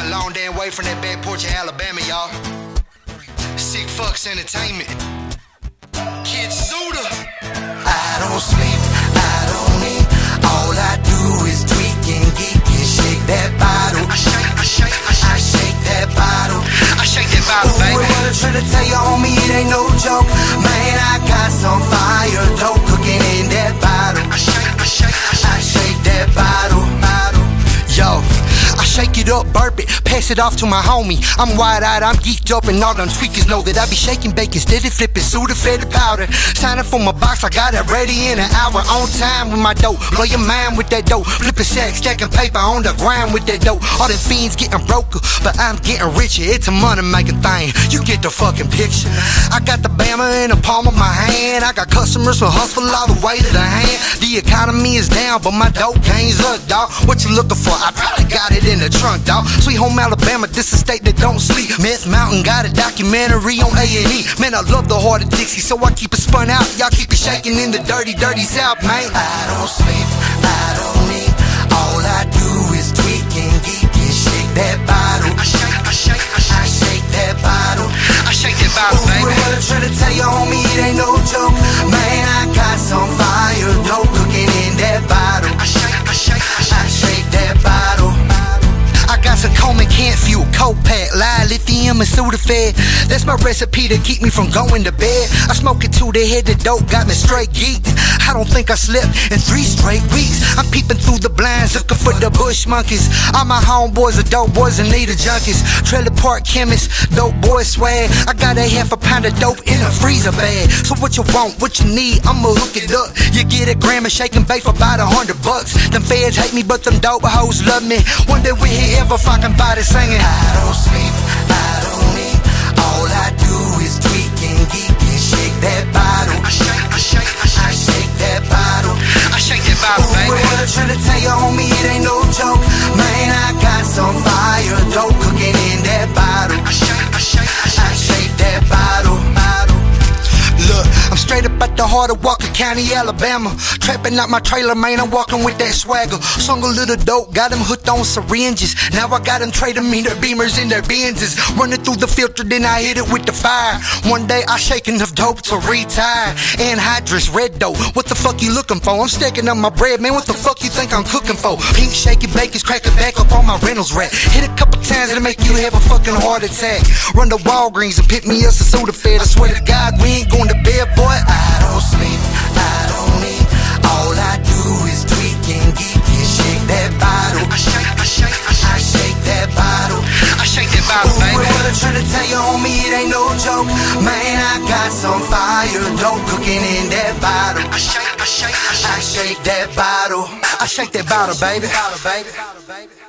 a long damn way from that back porch of Alabama, y'all. Sicfux Entertainment. Kid Suda. I don't sleep, I don't eat. All I do is tweak and geek and shake that bottle. I shake that bottle. I shake that bottle, baby. What I'm trying to tell you, homie, it ain't no joke. Man, I got some fire dope cooking in that bottle. I shake that bottle. Yo, I shake it up, burp it, pass it off to my homie. I'm wide-eyed, I'm geeked up, and all them tweakers know that I be shaking bacon, steady flipping Suda fed powder. Signing for my box, I got it ready in an hour. On time with my dope, blow your mind with that dope. Flipping sacks, stacking paper on the grind with that dope. All them fiends getting broker, but I'm getting richer. It's a money-making thing, you get the fucking picture. I got the Bama in the palm of my hand. I got customers who hustle all the way to the hand. The economy is down, but my dope game's up, dawg. What you looking for? I probably got it in the trunk, dawg. Sweet home Alabama, this a state that don't sleep. Meth Mountain got a documentary on A&E. Man, I love the heart of Dixie, so I keep it spun out. Y'all keep it shaking in the dirty, dirty South, man. I don't sleep, I don't eat. All I do is tweak and geek and shake that bottle. I shake that bottle. I shake that bottle, baby. What I'm trying to tell you, homie, it ain't no joke. Man, I got some fire dope cooking in that bottle. I shake that bottle. I got some Coleman can't fuel, cold pack, live lithium and Suda fed. That's my recipe to keep me from going to bed. I smoke it to the head, the dope got me straight geeked. I don't think I slept in 3 straight weeks. I'm peeping through the blinds, looking for the bush monkeys. All my homeboys are dope boys and need a junkies. Trailer park chemists, dope boy swag. I got a half a pound of dope in a freezer bag. So what you want, what you need, I'ma hook it up. You get a gram of shake and bake for about $100. Them feds hate me, but them dope hoes love me. One day we hear ever fucking body singing. I don't sleep, I don't eat. All I do is tweak and geek and shake that bottle. I shake that bottle. I shake that bottle, baby. What I'm trying to tell you, homie, it ain't no joke. Man, I got some fire dope cooking in that bottle. I shake that bottle. Look, I'm straight up at the heart of Walker County, Alabama. Trapping out my trailer, man, I'm walking with that swagger. Sung a little dope, got them hooked on syringes. Now I got them trading me their Beamers and their Benzes. Running through the filter, then I hit it with the fire. One day I shake enough dope to retire. Anhydrous, red dope, what the fuck you looking for? I'm stacking up my bread, man, what the fuck you think I'm cooking for? Pink shaky bacon's cracking back up on my Reynolds rack. Hit a couple times it'll make you have a fucking heart attack. Run to Walgreens and pick me up some Suda fed. I swear to God, we ain't going to bed, boy. I don't sleep, I don't eat. All I do is tweak and geek and shake that bottle. I shake that bottle. I shake that bottle, baby. What I'm trying to tell you, homie, it ain't no joke. Man, I got some fire dope cooking in that bottle. I shake that bottle. I shake that bottle, baby.